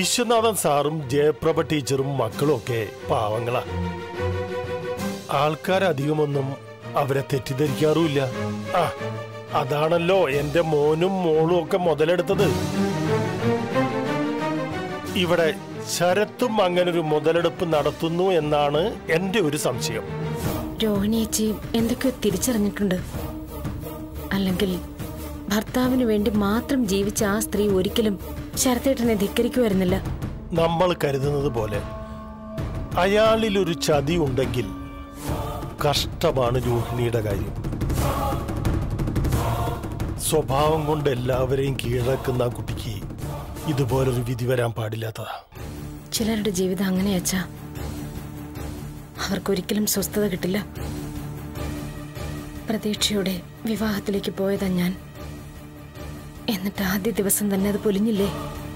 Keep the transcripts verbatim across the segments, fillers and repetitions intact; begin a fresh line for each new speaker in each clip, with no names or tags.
വിശ്വനാഥൻ സാറും ജയപ്രഭ ടീച്ചറും മക്കളും ഒക്കെ പാവങ്ങളാ. ആൾക്കാരധികമൊന്നും അവരെ തെറ്റിദ്ധരിക്കാറുമില്ല. ആ അതാണല്ലോ എന്റെ മോനും മോളും ഒക്കെ മുതലെടുത്തത്. ഇവിടെ ശരത്തും അങ്ങനൊരു മുതലെടുപ്പ് നടത്തുന്നു എന്നാണ് എന്റെ ഒരു സംശയം.
രോഹിണിയേച്ചി എന്തൊക്കെയോ തിരിച്ചറിഞ്ഞിട്ടുണ്ട്. അല്ലെങ്കിൽ ഭർത്താവിന് വേണ്ടി മാത്രം ജീവിച്ച ആ സ്ത്രീ ഒരിക്കലും ശരത്തേട്ടനെ ധിക്കരിക്കുമായിരുന്നില്ല.
നമ്മൾ കരുതുന്നത് പോലെ അയാളിൽ ഒരു ചതി ഉണ്ടെങ്കിൽ കഷ്ടമാണ് രോഹിണിയുടെ കാര്യം. സ്വഭാവം കൊണ്ട് എല്ലാവരെയും കീഴടക്കുന്ന ആ കുട്ടിക്ക് ഇതുപോലൊരു വിധി വരാൻ പാടില്ലാത്തതാ.
ചിലരുടെ ജീവിതം അങ്ങനെയച്ചാ, അവർക്കൊരിക്കലും സ്വസ്ഥത കിട്ടില്ല. പ്രതീക്ഷയുടെ വിവാഹത്തിലേക്ക് പോയതാ ഞാൻ. എന്നിട്ട് ആദ്യ ദിവസം തന്നെ അത് പൊലിഞ്ഞില്ലേ?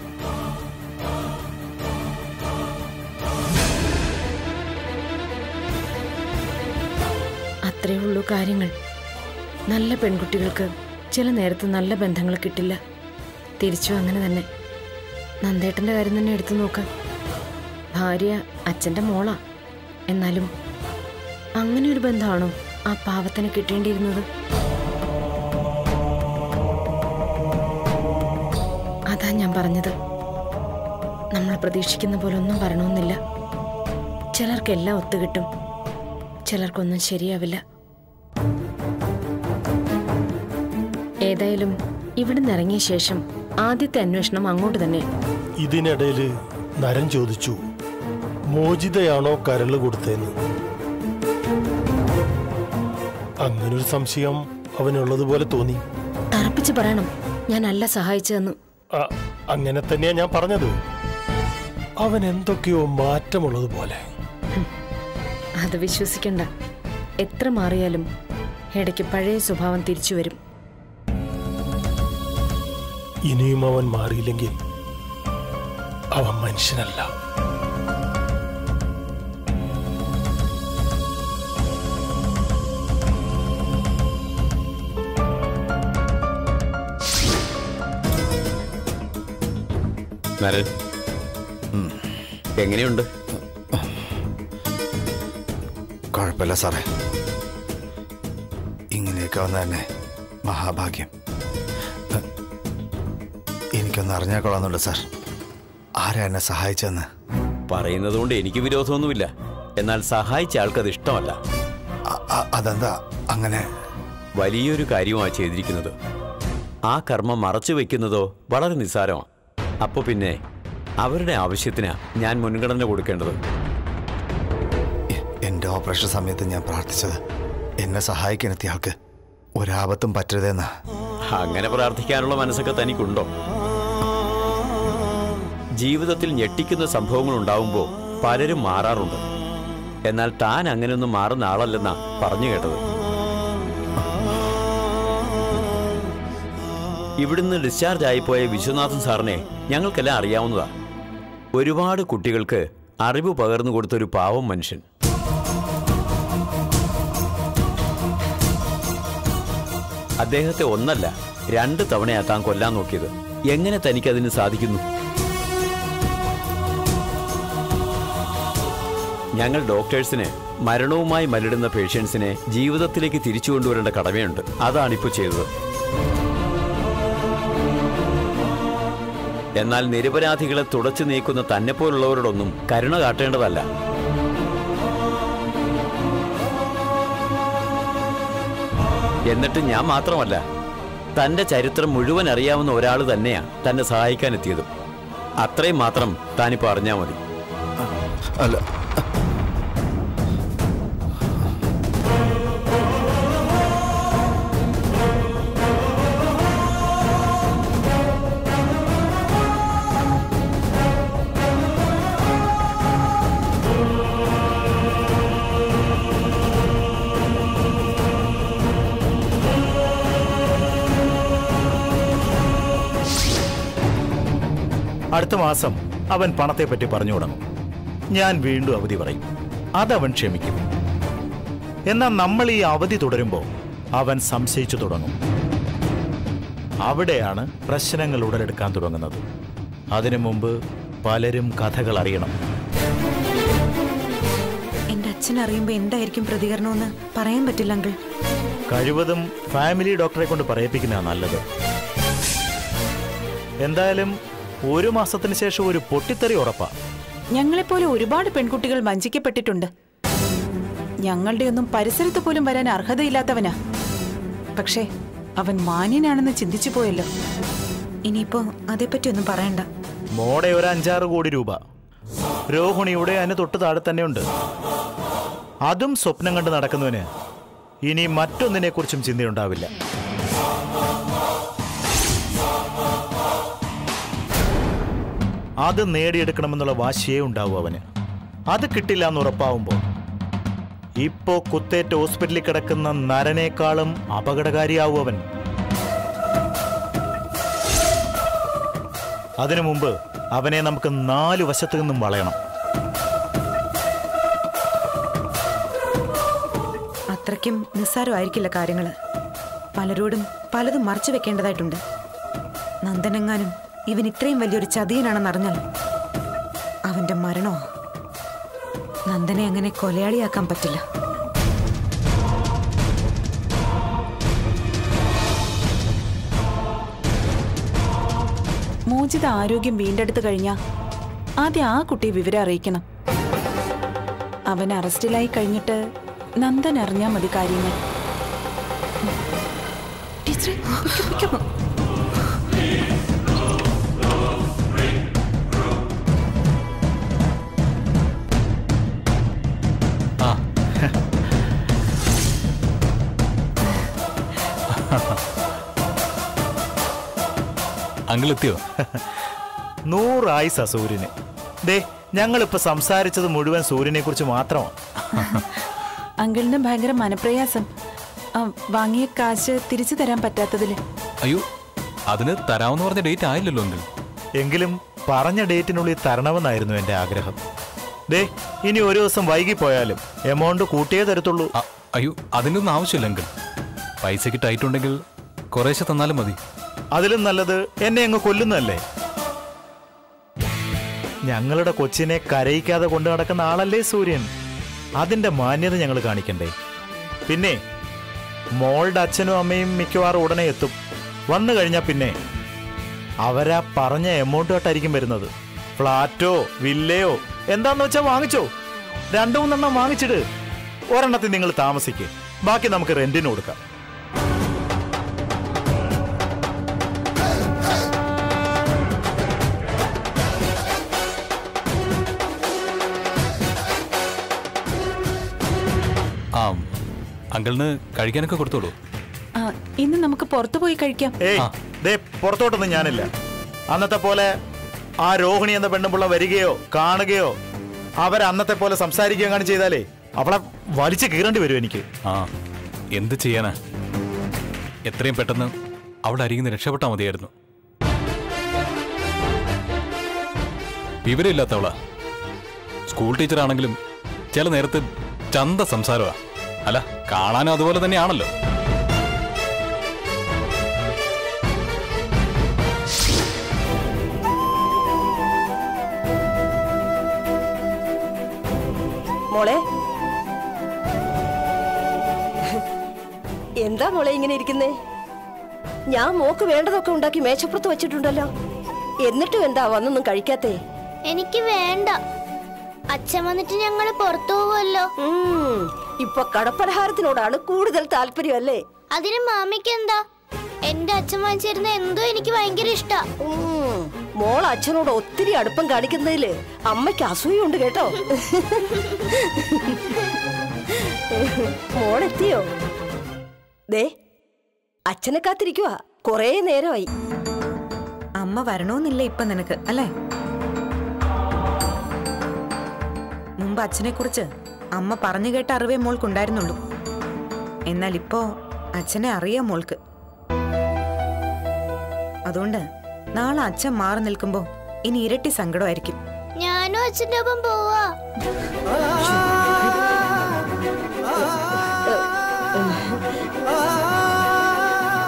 അത്രേ ഉള്ളൂ കാര്യങ്ങൾ. നല്ല പെൺകുട്ടികൾക്ക് ചില നേരത്ത് നല്ല ബന്ധങ്ങൾ കിട്ടില്ല. തിരിച്ചു അങ്ങനെ തന്നെ. നന്ദേട്ടന്റെ കാര്യം തന്നെ എടുത്തു നോക്ക്. ഭാര്യ അച്ഛന്റെ മോളാ. എന്നാലും അങ്ങനെ ഒരു ബന്ധമാണോ ആ പാവത്തിന് കിട്ടേണ്ടിയിരുന്നത്? അതാ ഞാൻ പറഞ്ഞത്, നമ്മൾ പ്രതീക്ഷിക്കുന്ന പോലെ ഒന്നും വരണമെന്നില്ല. ചിലർക്കെല്ലാം ഒത്തുകിട്ടും, ചിലർക്കൊന്നും ശരിയാവില്ല. ഏതായാലും ഇവിടുന്ന് ഇറങ്ങിയ ശേഷം ആദ്യത്തെ അന്വേഷണം അങ്ങോട്ട് തന്നെ.
ഇതിനിടയിൽ നരൻ ചോദിച്ചു, മോചിതയാണോ കരള് കൊടുത്തതെന്ന്. അങ്ങനൊരു സംശയം അവനുള്ളതുപോലെ തോന്നി.
തറപ്പിച്ച് പറയണം, ഞാൻ അല്ല സഹായിച്ചതെന്ന്.
അങ്ങനെ തന്നെയാ ഞാൻ പറഞ്ഞത്. അവൻ എന്തൊക്കെയോ മാറ്റമുള്ളതുപോലെ.
അത് വിശ്വസിക്കണ്ട. എത്ര മാറിയാലും ഇടയ്ക്ക് പഴയ സ്വഭാവം തിരിച്ചു വരും.
ഇനിയും അവൻ മാറിയില്ലെങ്കിൽ അവൻ മനുഷ്യനല്ല.
നരൻ, എങ്ങനെയുണ്ട്?
കുഴപ്പമില്ല സാറേ. ഇങ്ങനെയൊക്കെ വന്ന തന്നെ മഹാഭാഗ്യം. എനിക്കൊന്ന് അറിഞ്ഞാൽ കൊള്ളാന്നുണ്ട് സാർ, ആരാ എന്നെ സഹായിച്ചെന്ന്.
പറയുന്നത് കൊണ്ട് എനിക്ക് വിരോധമൊന്നുമില്ല. എന്നാൽ സഹായിച്ച ആൾക്കത് ഇഷ്ടമല്ല.
അതെന്താ അങ്ങനെ?
വലിയൊരു കാര്യമാണ് ചെയ്തിരിക്കുന്നത്. ആ കർമ്മം മറച്ചു വെക്കുന്നതോ വളരെ നിസ്സാരമാണ്. അപ്പോൾ പിന്നെ അവരുടെ ആവശ്യത്തിനാ ഞാൻ മുൻഗണന കൊടുക്കേണ്ടത്.
എൻ്റെ ഓപ്പറേഷൻ സമയത്ത് ഞാൻ പ്രാർത്ഥിച്ചത് എന്നെ സഹായിക്കാനെത്തിയ ആൾക്ക് ഒരാപത്തും പറ്റരുതെന്നാ.
അങ്ങനെ പ്രാർത്ഥിക്കാനുള്ള മനസ്സൊക്കെ തനിക്കുണ്ടോ? ജീവിതത്തിൽ ഞെട്ടിക്കുന്ന സംഭവങ്ങൾ ഉണ്ടാവുമ്പോൾ പലരും മാറാറുണ്ട്. എന്നാൽ താൻ അങ്ങനെയൊന്നും മാറുന്ന ആളല്ലെന്നാ പറഞ്ഞു കേട്ടത്. ഇവിടുന്ന് ഡിസ്ചാർജ് ആയിപ്പോയ വിശ്വനാഥൻ സാറിനെ ഞങ്ങൾക്കെല്ലാം അറിയാവുന്നതാ. ഒരുപാട് കുട്ടികൾക്ക് അറിവ് പകർന്നു കൊടുത്തൊരു പാവം മനുഷ്യൻ. അദ്ദേഹത്തെ ഒന്നല്ല രണ്ട് തവണയാ താൻ കൊല്ലാൻ നോക്കിയത്. എങ്ങനെ തനിക്കതിന് സാധിക്കുന്നു? ഞങ്ങൾ ഡോക്ടേഴ്സിന് മരണവുമായി മല്ലിടുന്ന പേഷ്യൻസിനെ ജീവിതത്തിലേക്ക് തിരിച്ചു കൊണ്ടുവരേണ്ട കടമയുണ്ട്. അതാണിപ്പോൾ ചെയ്തത്. എന്നാൽ നിരപരാധികളെ തുടച്ചു നീക്കുന്ന തന്നെപ്പോലുള്ളവരോടൊന്നും കരുണ കാട്ടേണ്ടതല്ല. എന്നിട്ട് ഞാൻ മാത്രമല്ല, തന്റെ ചരിത്രം മുഴുവൻ അറിയാവുന്ന ഒരാൾ തന്നെയാ തന്നെ സഹായിക്കാനെത്തിയത്. അത്രയും മാത്രം താനിപ്പോൾ അറിഞ്ഞാൽ മതി.
അല്ല,
അടുത്ത മാസം അവൻ പണത്തെപ്പറ്റി പറഞ്ഞു തുടങ്ങും. ഞാൻ വീണ്ടും അവധി പറയും. അതവൻ ക്ഷമിക്കും. എന്നാൽ നമ്മൾ ഈ അവധി തുടരുമ്പോൾ അവൻ സംശയിച്ചു തുടങ്ങും. അവിടെയാണ് പ്രശ്നങ്ങൾ ഉടലെടുക്കാൻ തുടങ്ങുന്നത്. അതിനു മുമ്പ് പലരും കഥകൾ അറിയണം.
എന്റെ അച്ഛൻ അറിയുമ്പോ എന്തായിരിക്കും പ്രതികരണമെന്ന് പറയാൻ പറ്റില്ല അങ്കിൾ.
കഴിവതും ഫാമിലി ഡോക്ടറെ കൊണ്ട് പറയിപ്പിക്കുന്നതാണ് നല്ലത്. എന്തായാലും ഒരു മാസത്തിന് ശേഷം ഒരു പൊട്ടിത്തെറി ഉറപ്പാ.
ഞങ്ങളെപ്പോലെ ഒരുപാട് പെൺകുട്ടികൾ വഞ്ചിക്കപ്പെട്ടിട്ടുണ്ട്. ഞങ്ങളുടെ ഒന്നും പരിസരത്ത് പോലും വരാൻ അർഹതയില്ലാത്തവനാ. പക്ഷേ അവൻ മാന്യനാണെന്ന് ചിന്തിച്ചു പോയല്ലോ. ഇനിയിപ്പോ അതേപ്പറ്റി ഒന്നും പറയണ്ട.
മോടെ ഒരു അഞ്ചാറ് കോടി രൂപ രോഹിണിയുടെ അതിന് തൊട്ട് താഴെ തന്നെയുണ്ട്. അതും സ്വപ്നം കണ്ട് നടക്കുന്നവന് ഇനി മറ്റൊന്നിനെ കുറിച്ചും ചിന്തയുണ്ടാവില്ല. അത് നേടിയെടുക്കണമെന്നുള്ള വാശിയേ ഉണ്ടാവും അവന്. അത് കിട്ടില്ല എന്ന് ഉറപ്പാവുമ്പോ ഇപ്പോ കുത്തേറ്റ് ഹോസ്പിറ്റലിൽ കിടക്കുന്ന നരനേക്കാളും അപകടകാരിയാവും അവൻ. അതിനു മുമ്പ് അവനെ നമുക്ക് നാലു വശത്തു നിന്നും വളയണം.
അത്രയ്ക്കും നിസ്സാരമായിരിക്കില്ല കാര്യങ്ങള്. പലരോടും പലതും മറച്ചു വെക്കേണ്ടതായിട്ടുണ്ട്. നന്ദനെങ്ങാനും ഇവൻ ഇത്രയും വലിയൊരു ചതിയനാണെന്ന് അറിഞ്ഞാൽ അവന്റെ മരണോ. നന്ദനെ അങ്ങനെ കൊലയാളിയാക്കാൻ പറ്റില്ല. മോചിത ആരോഗ്യം വീണ്ടെടുത്തു കഴിഞ്ഞാ ആദ്യം ആ കുട്ടിയെ വിവരം അറിയിക്കണം. അവൻ അറസ്റ്റിലായി കഴിഞ്ഞിട്ട് നന്ദൻ അറിഞ്ഞാ മതി കാര്യങ്ങൾ. ടീച്ചറെ, പിടിക്കൂ, പിടിക്കൂ.
അങ്കിളെത്തിയോ? നൂറായിസ സൂര്യന്. ദേ, ഞങ്ങളിപ്പോ സംസാരിച്ചത് മുഴുവൻ സൂര്യനെ കുറിച്ച് മാത്രമാണ്.
അങ്കിളിന് ഭയങ്കര മനപ്രയാസം. വാങ്ങിയ കാശ് തിരിച്ചു തരാൻ പറ്റാത്തതില്.
അയ്യോ, അതിന് തരാമെന്ന് പറഞ്ഞ ഡേറ്റ് ആയില്ലല്ലോ അങ്കിൾ.
എങ്കിലും പറഞ്ഞ ഡേറ്റിനുള്ളിൽ തരണമെന്നായിരുന്നു എന്റെ ആഗ്രഹം. ദേ, ഇനി ഒരു ദിവസം വൈകി പോയാലും എമൗണ്ട് കൂട്ടിയേ തരത്തുള്ളൂ.
അയ്യോ, അതിനൊന്നും ആവശ്യമില്ല അങ്കിൾ. പൈസക്ക് ടൈറ്റ് ഉണ്ടെങ്കിൽ കുറേശ്ശെ തന്നാലും മതി.
അതിലും നല്ലത് എന്നെ അങ്ങ് കൊല്ലുന്നതല്ലേ. ഞങ്ങളുടെ കൊച്ചിനെ കരയിക്കാതെ കൊണ്ടു നടക്കുന്ന ആളല്ലേ സൂര്യൻ. അതിന്റെ മാന്യത ഞങ്ങൾ കാണിക്കണ്ടേ. പിന്നെ മോളുടെ അച്ഛനും അമ്മയും മിക്കവാറും ഉടനെ എത്തും. വന്നു കഴിഞ്ഞാൽ പിന്നെ അവരാ പറഞ്ഞ എമൗണ്ട് തൊട്ടായിരിക്കും വരുന്നത്. ഫ്ലാറ്റോ വില്ലയോ എന്താന്ന് വെച്ചാൽ വാങ്ങിച്ചോ. രണ്ടു മൂന്നെണ്ണം വാങ്ങിച്ചിട്ട് ഒരെണ്ണത്തിൽ നിങ്ങൾ താമസിക്കുക. ബാക്കി നമുക്ക് റെന്റിന് കൊടുക്കാം.
ആ, അങ്കിളിന് കഴിക്കാനൊക്കെ കൊടുത്തോളൂ.
ഇന്ന് നമുക്ക് പുറത്തു പോയി കഴിക്കാം.
ഏയ്, ദേ, പുറത്തോട്ടൊന്നും ഞാനില്ല. അന്നത്തെ പോലെ ആ രോഹിണി എന്ന പെണ്ണുപിള്ള വരികയോ കാണുകയോ അവർ അന്നത്തെ പോലെ സംസാരിക്കുകയോ അങ്ങനെ ചെയ്താലേ അവളെ വലിച്ചു കീറേണ്ടി വരും എനിക്ക്.
ആ, എന്ത് ചെയ്യാനാ? എത്രയും പെട്ടെന്ന് അവിടെ അരികുന്ന രക്ഷപ്പെട്ടാൽ മതിയായിരുന്നു. വിവരമില്ലാത്തവളാ. സ്കൂൾ ടീച്ചറാണെങ്കിലും ചില നേരത്ത് ചന്ത സംസാരമാ. അല്ല, കാണാനും അതുപോലെ തന്നെയാണല്ലോ.
മോളെ, എന്താ മോളെ ഇങ്ങനെ ഇരിക്കുന്നേ? ഞാൻ മോക്ക് വേണ്ടതൊക്കെ ഉണ്ടാക്കി മേശപ്പുറത്ത് വെച്ചിട്ടുണ്ടല്ലോ. എന്നിട്ടും എന്താ വന്നൊന്നും കഴിക്കാത്തേ?
എനിക്ക് വേണ്ട. അച്ഛൻ വന്നിട്ട് ഞങ്ങള് പുറത്തു പോവല്ലോ.
ഇപ്പൊ കടപ്പലഹാരത്തിനോടാണ് കൂടുതൽ താല്പര്യം അല്ലേ?
അതിന് മാമിക്ക് എന്താ? എന്റെ അച്ഛൻ വാങ്ങിച്ചിരുന്ന എന്തോ എനിക്ക് ഭയങ്കര ഇഷ്ടാ.
മോൾ അച്ഛനോട് ഒത്തിരി അടുപ്പം കാണിക്കുന്നതില് അമ്മയ്ക്ക് അസൂയുണ്ട് കേട്ടോ. മോളെത്തിയോ? ദേ, അച്ഛനെ കാത്തിരിക്കുവാ. കൊറേ നേരമായി.
അമ്മ വരണോന്നില്ല ഇപ്പൊ നിനക്ക്, അല്ലേ? മുമ്പ് അച്ഛനെ കുറിച്ച് അമ്മ പറഞ്ഞു കേട്ട അറിവേ മോൾക്കുണ്ടായിരുന്നുള്ളൂ. എന്നാൽ ഇപ്പോ അച്ഛനെ അറിയാം മോൾക്ക്. അതുകൊണ്ട് നാളെ അച്ഛൻ മാറി നിൽക്കുമ്പോ ഇനി ഇരട്ടി സങ്കടമായിരിക്കും.
ഞാനും അച്ഛൻ്റെ ഒപ്പം പോവാ.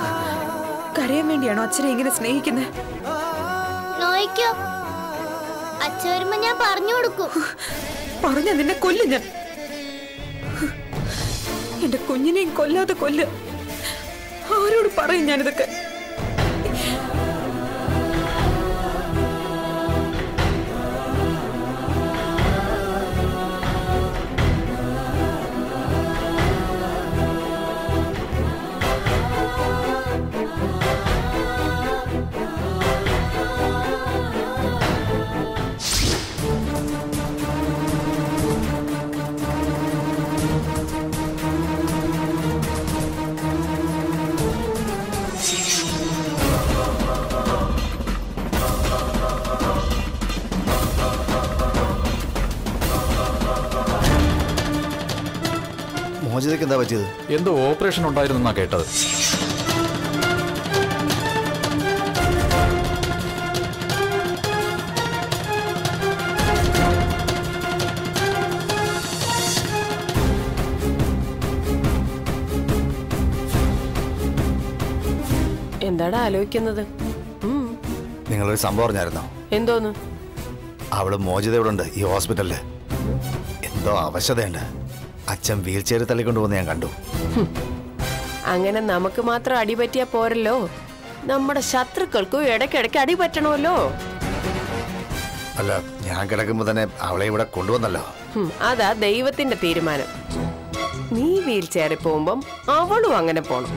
കരയാൻ വേണ്ടിയാണോ അച്ഛനെ ഇങ്ങനെ സ്നേഹിക്കുന്നത്?
നോയിക്കോ, അച്ഛൻ വരുമ്പോ ഞാൻ പറഞ്ഞു കൊടുക്കും.
പറഞ്ഞ നിന്നെ കൊല്ലും ഞാൻ. എന്റെ കുഞ്ഞിനെയും കൊല്ലാതെ കൊല്ല. ആരോട് പറയും ഞാനിതൊക്കെ?
മോചിതയ്ക്ക് എന്താ പറ്റിയത്?
എന്തോ ഓപ്പറേഷൻ ഉണ്ടായിരുന്നെന്നാ കേട്ടത്.
എന്താടാ ആലോചിക്കുന്നത്?
നിങ്ങളൊരു സംഭവം അറിഞ്ഞായിരുന്നോ?
എന്തോന്ന്?
അവള് മോചിത ഇവിടെ ഉണ്ട് ഈ ഹോസ്പിറ്റലില്. എന്തോ അവശതയുണ്ട്. അച്ഛൻ വീൽ ചെയർ തള്ളിക്കൊണ്ടുപോകുന്ന ഞാൻ കണ്ടു.
അങ്ങനെ നമുക്ക് മാത്രം അടിപറ്റിയാ പോരല്ലോ, നമ്മുടെ ശത്രുക്കൾക്കും ഇടയ്ക്കിടയ്ക്ക് അടിപറ്റണമല്ലോ.
അല്ല, ഞാൻ കിടക്കുമ്പോ തന്നെ അവളെ ഇവിടെ കൊണ്ടുവന്നല്ലോ.
അതാ ദൈവത്തിന്റെ തീരുമാനം. നീ വീൽ ചെയറിൽ പോകുമ്പം അവളും അങ്ങനെ പോണം.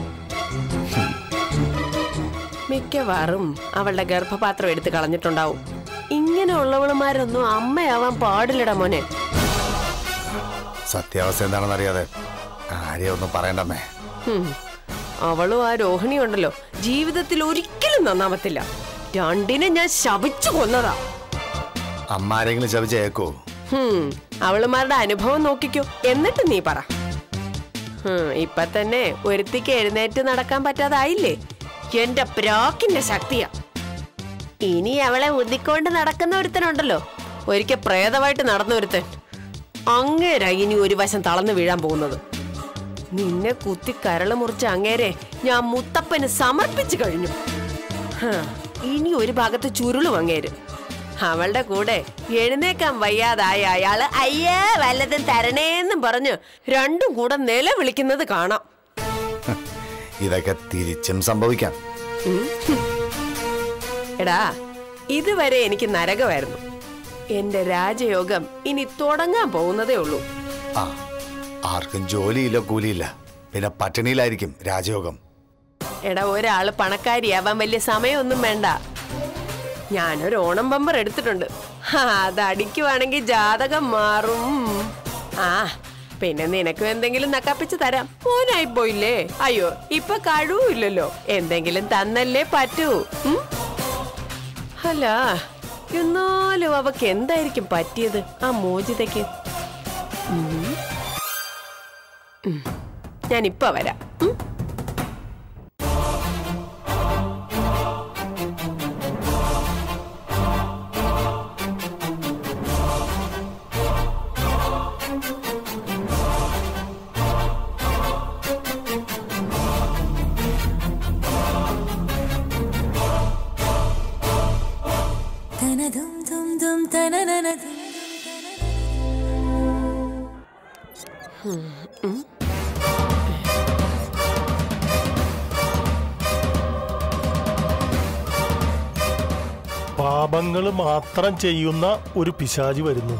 മിക്കവാറും അവളുടെ ഗർഭപാത്രം എടുത്ത് കളഞ്ഞിട്ടുണ്ടാവും. ഇങ്ങനെയുള്ളവളുമാരൊന്നും അമ്മയാവാൻ പാടില്ലടാ മോനെ.
സത്യാവസ്ഥ എന്താണെന്ന് അറിയാതെ ആരെയൊന്നും പറയണ്ടമ്മേ.
അവളും ആ രോഹിണി ഉണ്ടല്ലോ, ജീവിതത്തിൽ ഒരിക്കലും നന്നാവത്തില്ല. രണ്ടിനെ ഞാൻ ശപിച്ചു കൊന്നതാ.
അമ്മ ആരെങ്കിലും ശപിച്ചേക്കോ?
അവളുമാരുടെ അനുഭവം നോക്കിക്കോ, എന്നിട്ട് നീ പറ. ഇപ്പൊ തന്നെ ഒരുത്തിക്ക് എഴുന്നേറ്റ് നടക്കാൻ പറ്റാതായില്ലേ? എന്റെ പ്രാക്കിന്റെ ശക്തിയാ. ഇനി അവളെ ഉദിക്കൊണ്ട് നടക്കുന്ന ഒരുത്തനുണ്ടല്ലോ, ഒരിക്കൽ പ്രേതമായിട്ട് നടന്ന ഒരുത്തൻ. അങ്ങേരാ ഇനി ഒരു വശം തളർന്നു വീഴാൻ പോകുന്നത്. നിന്നെ കുത്തി കരള് മുറിച്ച അങ്ങേരെ ഞാൻ മുത്തപ്പന് സമർപ്പിച്ചു കഴിഞ്ഞു. ഇനി ഒരു ഭാഗത്ത് ചുരുളും അങ്ങേര്. അവളുടെ കൂടെ എഴുന്നേക്കാൻ വയ്യാതായ അയാള് അയ്യേ വല്ലതും തരണേന്നും പറഞ്ഞു രണ്ടും കൂടെ നിലവിളിക്കുന്നത് കാണാം.
ഇതൊക്കെ തിരിച്ചും സംഭവിക്കാം.
എടാ, ഇതുവരെ എനിക്ക് നരകമായിരുന്നു. എന്റെ രാജയോഗം ഇനി തുടങ്ങാൻ പോകുന്നതേ ഉള്ളൂ.
ആ, ആർക്കും ജോലിയില്ല, കൂലിയില്ല, പിന്നെ പട്ടിണിയിലായിരിക്കും രാജയോഗം.
എടാ, ഒരാള് പണക്കാരിയാവാൻ വലിയ സമയമൊന്നും വേണ്ട. ഞാനൊരു ഓണം ബമ്പർ എടുത്തിട്ടുണ്ട്. അത് അടിക്കുവാണെങ്കിൽ ജാതകം മാറും. ആ, പിന്നെ നിനക്കും എന്തെങ്കിലും നക്കാപ്പിച്ച് തരാം. മോനായി പോയില്ലേ? അയ്യോ, ഇപ്പൊ കഴിവില്ലല്ലോ. എന്തെങ്കിലും തന്നല്ലേ പറ്റൂ. അല്ല, എന്നാലും അവക്ക് എന്തായിരിക്കും പറ്റിയത് ആ മോചിതയ്ക്ക്? ഞാനിപ്പ വരാം.
പാപങ്ങൾ മാത്രം ചെയ്യുന്ന ഒരു പിശാചി വരുന്നു.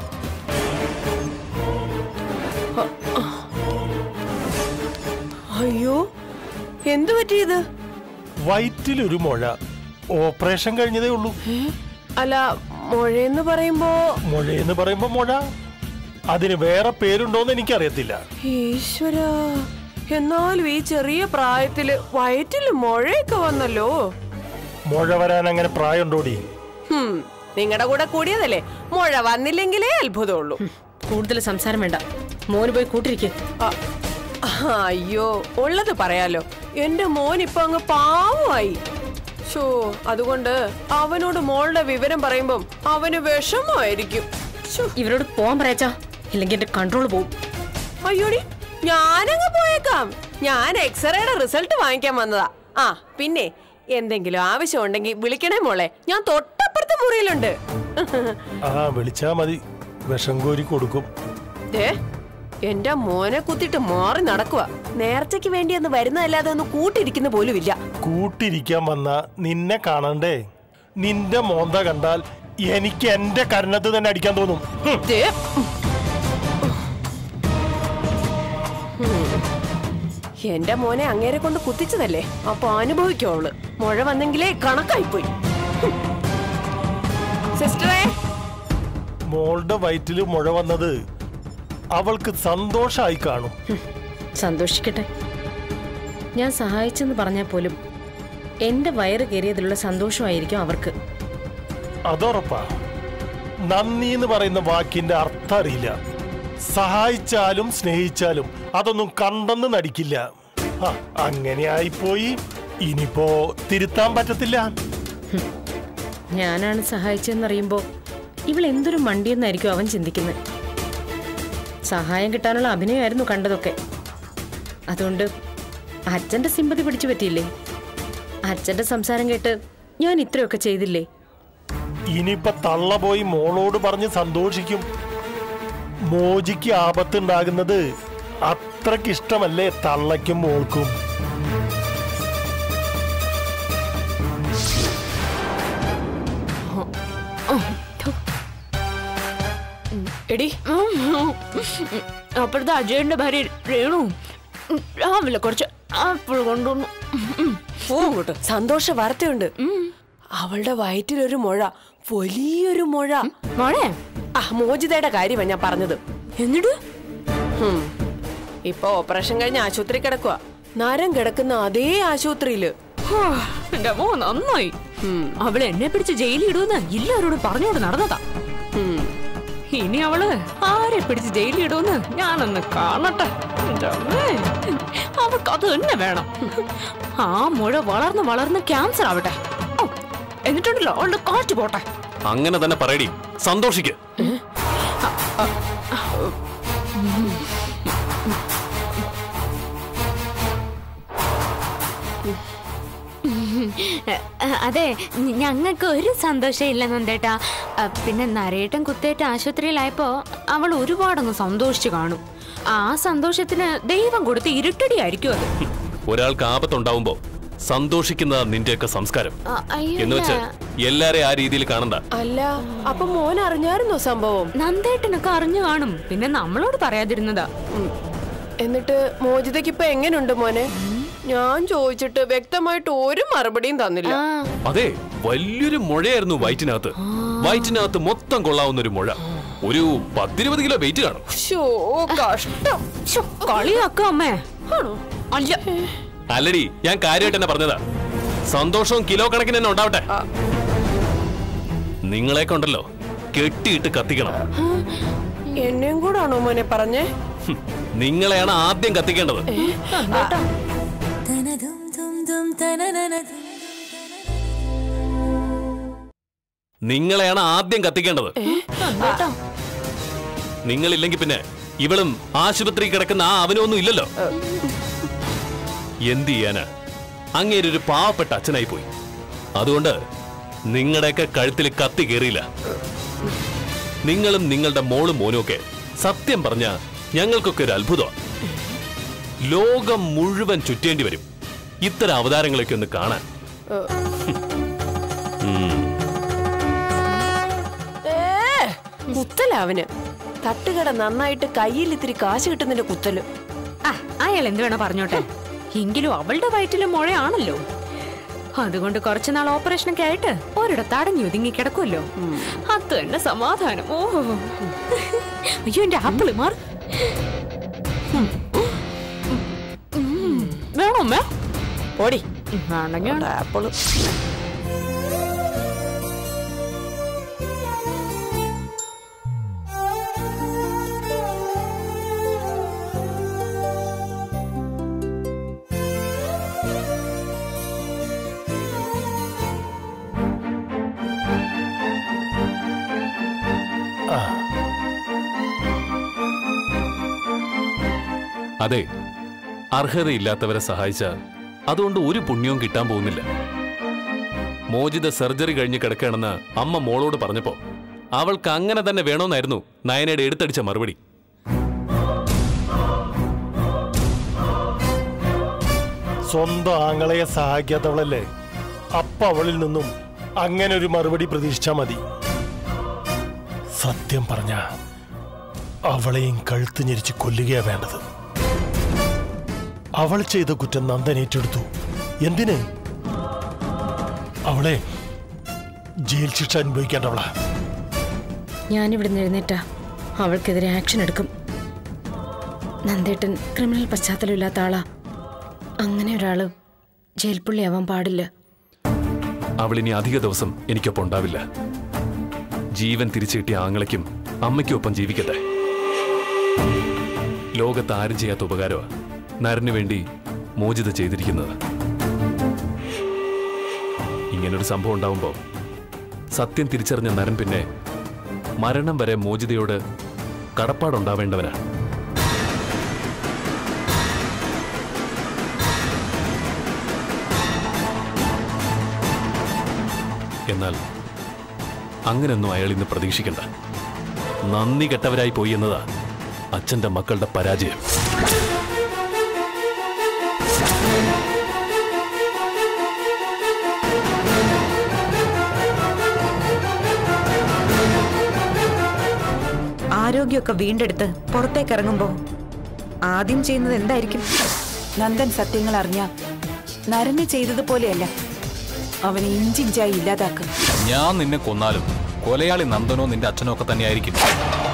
അയ്യോ, എന്തു പറ്റിയത്?
വയറ്റിലൊരു മുഴ. ഓപ്പറേഷൻ കഴിഞ്ഞതേ ഉള്ളൂ.
അല്ല, മുഴയെന്ന് പറയുമ്പോ
മുഴയെന്ന് പറയുമ്പോ മുഴ. അതിന് വേറെ പേരുണ്ടോന്ന് എനിക്കറിയത്തില്ല.
ഈശ്വര, എന്നാലും ഈ ചെറിയ പ്രായത്തില് വയറ്റില് മുഴയൊക്കെ വന്നല്ലോ.
മുഴ വരാൻ അങ്ങനെ പ്രായമുണ്ടോടി?
നിങ്ങളുടെ കൂടെ കൂടിയതല്ലേ, മുഴ വന്നില്ലെങ്കിലേ അത്ഭുതമുള്ളൂ.
കൂടുതൽ സംസാരം വേണ്ട, മോന് പോയി കൂട്ടിരിക്കും.
അയ്യോ, ഉള്ളത് പറയാലോ. എന്റെ മോൻ ഇപ്പൊ അങ്ങ് പാവമായി. ഷോ, അതുകൊണ്ട് അവനോട് മോളുടെ വിവരം പറയുമ്പം അവന് വിഷമമായിരിക്കും.
ഇവരോട് പോവാൻ പറയച്ചാ, ഇല്ലെങ്കിൽ എന്റെ കൺട്രോൾ പോവും.
അയ്യോടി, ഞാനങ്ങ് പോയേക്കാം. ഞാൻ എക്സ്റേയുടെ റിസൾട്ട് വാങ്ങിക്കാൻ വന്നതാ. ആ, പിന്നെ എന്തെങ്കിലും ആവശ്യം ഉണ്ടെങ്കിൽ വിളിക്കണേ മോളെ, ഞാൻ തൊട്ടപ്പുറത്ത് അടുത്ത മുറിയിലുണ്ട്.
ആ വിളിച്ചാ മതി, വിഷം കോരി കൊടുക്കും.
ദേ, എന്റെ മോനെ കുത്തിട്ട് മാറി നടക്കുക. നേർച്ചയ്ക്ക് വേണ്ടി ഒന്ന് വരുന്നതല്ലാതെ ഒന്ന് കൂട്ടിരിക്കുന്ന പോലും ഇല്ല.
കൂട്ടിരിക്കാൻ വന്ന നിന്നെ കാണണ്ടേ? നിന്റെ മോന്ത കണ്ടാൽ എനിക്ക് എന്റെ കരണത്ത് തന്നെ അടിക്കാൻ തോന്നും. ഹും.
ദേ, എന്റെ മോനെ അങ്ങേരെ കൊണ്ട് കുത്തിച്ചതല്ലേ, അപ്പൊ അനുഭവിക്കോ അവള്. മുഴ വന്നെങ്കിലേ കണക്കായിപ്പോയി. സിസ്റ്ററെ,
മോളുടെ വയറ്റില് മുഴ വന്നത് അവൾക്ക് സന്തോഷായി കാണും.
സന്തോഷിക്കട്ടെ. ഞാൻ സഹായിച്ചെന്ന് പറഞ്ഞാൽ പോലും എന്റെ വയറ് കയറിയതിലുള്ള സന്തോഷമായിരിക്കും അവർക്ക്.
അതുറപ്പാ. നന്ദി എന്ന് പറയുന്ന വാക്കിന്റെ അർത്ഥം അറിയില്ല. സഹായിച്ചാലും സ്നേഹിച്ചാലും അതൊന്നും കണ്ടെന്ന് നടിക്കില്ല. അങ്ങനെ ആയിപ്പോയി. ഇനിയിപ്പോ തിരുത്താൻ പറ്റത്തില്ല.
ഞാനാണ് സഹായിച്ചെന്നറിയുമ്പോ ഇവൾ എന്തൊരു മണ്ടിയെന്നായിരിക്കും അവൻ ചിന്തിക്കുന്നത്. സഹായം കിട്ടാനുള്ള അഭിനയമായിരുന്നു കണ്ടതൊക്കെ. അതുകൊണ്ട് അച്ഛന്റെ സിമ്പതി പിടിച്ചു പറ്റിയില്ലേ? അച്ഛന്റെ സംസാരം കേട്ട് ഞാൻ ഇത്രയൊക്കെ ചെയ്തില്ലേ?
ഇനിയിപ്പൊ തള്ള പോയി മോളോട് പറഞ്ഞ് സന്തോഷിക്കും. മോജിക്ക് ആപത്തുണ്ടാകുന്നത് അത്രക്കിഷ്ടമല്ലേ തള്ളയ്ക്കും മോൾക്കും?
എടി, അപ്പോഴത്തെ അജയന്റെ ഭാര്യ രേണു രാവിലെ കുറച്ച് ആപ്പിൾ കൊണ്ടുവന്നു.
പോകട്ടെ, സന്തോഷ വാർത്തയുണ്ട്. അവളുടെ വയറ്റിലൊരു മുഴ, വലിയൊരു മുഴ.
മോളെ,
ആ മോചിതയുടെ കാര്യമാണ് ഞാൻ പറഞ്ഞത്.
എന്നിട്ട്
ഇപ്പൊ ഓപ്പറേഷൻ കഴിഞ്ഞ് ആശുപത്രി കിടക്കുക. നരം കിടക്കുന്ന അതേ ആശുപത്രിയില്.
എന്റെ മോ നന്നായി. അവള് എന്നെ പിടിച്ച് ജയിലിൽ ഇടുമെന്ന് എല്ലാവരോടും പറഞ്ഞോട് നടന്നതാ. ഇനി അവള് ആരെ പിടിച്ച് ജയിലിൽ ഇടുമെന്ന് ഞാനൊന്ന് കാണട്ടെ. അവൾക്ക് അത് തന്നെ വേണം. ആ മുഴ വളർന്ന് വളർന്ന് ക്യാൻസർ ആവട്ടെ. എന്നിട്ടുണ്ടല്ലോ അവളുടെ കാറ്റ് പോട്ടെ.
അങ്ങനെ തന്നെ പറയടി, സന്തോഷിക്ക്.
അതെ, ഞങ്ങൾക്ക് ഒരു സന്തോഷം ഇല്ല നന്ദേട്ടാ. പിന്നെ നരേട്ടൻ കുത്തേറ്റ ആശുപത്രിയിലായപ്പോ അവൾ ഒരുപാടങ്ങ് സന്തോഷിച്ചു കാണും. ആ സന്തോഷത്തിന് ദൈവം കൊടുത്ത് ഇരുട്ടടി ആയിരിക്കും അത്.
ഒരാൾക്ക് ആപത്തുണ്ടാവുമ്പോ സന്തോഷിക്കുന്ന നിന്റെയൊക്കെ സംസ്കാരം എന്ന് വെച്ച് എല്ലാരെയും ആ രീതിയിൽ കാണണ്ട.
അല്ല, അപ്പൊ മോൻ അറിഞ്ഞായിരുന്നോ സംഭവം?
നന്ദേട്ടനൊക്കെ അറിഞ്ഞു കാണും, പിന്നെ നമ്മളോട് പറയാതിരുന്നതാ.
എന്നിട്ട് മോചിതയ്ക്ക് ഇപ്പൊ എങ്ങനെയുണ്ട് മോനെ? ഞാൻ ചോദിച്ചിട്ട് വ്യക്തമായിട്ട് ഒരു മറുപടിയും തന്നില്ല.
അതെ, വലിയൊരു മുഴയായിരുന്നു വയറ്റിനകത്ത്. വയറ്റിനകത്ത് മൊത്തം കൊള്ളാവുന്ന ഒരു മുഴ. ഒരു പത്തിരുപത് കിലോ വെയിറ്റ് കാണും.
കഷ്ടം.
കളിയാക്കോ അമ്മേ? അല്ല
അല്ലടി, ഞാൻ കാര്യമായിട്ട് തന്നെ പറഞ്ഞതാ. സന്തോഷവും കിലോ കണക്കിന് തന്നെ ഉണ്ടാവട്ടെ. നിങ്ങളെ കൊണ്ടല്ലോ കെട്ടിയിട്ട് കത്തിക്കണം.
എന്നെയും കൂടാണോ മോനെ പറഞ്ഞേ?
നിങ്ങളെയാണ് ആദ്യം കത്തിക്കേണ്ടത്. നിങ്ങളെയാണ് ആദ്യം കത്തിക്കേണ്ടത്. നിങ്ങളില്ലെങ്കിൽ പിന്നെ ഇവളും ആശുപത്രി കിടക്കുന്ന ആ അവനൊന്നും ഇല്ലല്ലോ. എന്ത് ചെയ്യാനാ? അങ്ങേരൊരു പാവപ്പെട്ട അച്ഛനായി പോയി. അതുകൊണ്ട് നിങ്ങളുടെയൊക്കെ കഴുത്തിൽ കത്തി കയറിയില്ല. നിങ്ങളും നിങ്ങളുടെ മോളും മോനും ഒക്കെ സത്യം പറഞ്ഞ ഞങ്ങൾക്കൊക്കെ ഒരു അത്ഭുതമാണ്. ലോകം മുഴുവൻ ചുറ്റേണ്ടി വരും ഇത്തരം അവതാരങ്ങളൊക്കെ ഒന്ന് കാണാൻ.
കുത്തലവന് തട്ടുകട നന്നായിട്ട് കയ്യിൽ ഇത്തിരി കാശ് കിട്ടുന്നതിന്റെ കുത്തല്.
അയാൾ എന്ത് വേണോ പറഞ്ഞോട്ടെ, എങ്കിലും അവളുടെ വയറ്റിലും മുഴയാണല്ലോ. അതുകൊണ്ട് കുറച്ചുനാൾ ഓപ്പറേഷനൊക്കെ ആയിട്ട് ഒരിടത്ത് അടഞ്ഞു ഒതുങ്ങി കിടക്കുമല്ലോ. അത് തന്നെ സമാധാനം. ഓ അയ്യോ, എന്റെ ആപ്പിള് മാറി വേണോ അമ്മ?
ഓടി
ആണെങ്കിൽ
ആപ്പിള്.
അതെ, അർഹതയില്ലാത്തവരെ സഹായിച്ച അതുകൊണ്ട് ഒരു പുണ്യവും കിട്ടാൻ പോകുന്നില്ല. മോചിത സർജറി കഴിഞ്ഞ് കിടക്കുകയാണെന്ന് അമ്മ മോളോട് പറഞ്ഞപ്പോ അവൾക്ക് അങ്ങനെ തന്നെ വേണമെന്നായിരുന്നു നയനയുടെ എടുത്തടിച്ച മറുപടി.
സ്വന്തം ആങ്ങളയെ സഹായിക്കാത്തവളല്ലേ, അപ്പ അവളിൽ നിന്നും അങ്ങനെ ഒരു മറുപടി പ്രതീക്ഷിച്ചാ മതി. സത്യം പറഞ്ഞ അവളെയും കഴുത്ത് ഞെരിച്ച് കൊല്ലുകയാ വേണ്ടത്. അവൾ ചെയ്ത കുറ്റം നന്ദൻ ഏറ്റെടുത്തു. എന്തിന്? അവളെ ജയിൽ ശിക്ഷ അനുഭവിക്കേണ്ടവളാ.
ഞാനിവിടെ എഴുന്നേറ്റാ അവൾക്കെതിരെ ആക്ഷൻ എടുക്കും. നന്ദേട്ടൻ ക്രിമിനൽ പശ്ചാത്തലമില്ലാത്ത ആളാ. അങ്ങനെ ഒരാള് ജയിൽ പുള്ളിയാവാൻ പാടില്ല.
അവളിനി അധിക ദിവസം എനിക്കൊപ്പം ഉണ്ടാവില്ല. ജീവൻ തിരിച്ചു കിട്ടിയ ആങ്ങളയ്ക്കും അമ്മയ്ക്കും ഒപ്പം ജീവിക്കട്ടെ. ലോകത്ത് ആരും ചെയ്യാത്ത ഉപകാരമാണ് നരന് വേണ്ടി മോചിത ചെയ്തിരിക്കുന്നത്. ഇങ്ങനൊരു സംഭവം ഉണ്ടാവുമ്പോ സത്യം തിരിച്ചറിഞ്ഞ നരൻ പിന്നെ മരണം വരെ മോചിതയോട് കടപ്പാടുണ്ടാവേണ്ടവനാ. എന്നാൽ അങ്ങനെയൊന്നും അയാൾ ഇന്ന് പ്രതീക്ഷിക്കണ്ട. നന്ദി കെട്ടവരായി പോയി എന്നതാ അച്ഛന്റെ മക്കളുടെ പരാജയം.
ആരോഗ്യമൊക്കെ വീണ്ടെടുത്ത് പുറത്തേക്ക് ഇറങ്ങുമ്പോ ആദ്യം ചെയ്യുന്നത് എന്തായിരിക്കും? നന്ദൻ സത്യങ്ങൾ അറിഞ്ഞ നരന് ചെയ്തതുപോലെയല്ല, അവനെ ഇഞ്ചിഞ്ചായി ഇല്ലാതാക്കും.
ഞാൻ നിന്നെ കൊന്നാലും കൊലയാളി നന്ദനോ നിന്റെ അച്ഛനോ ഒക്കെ തന്നെയായിരിക്കും.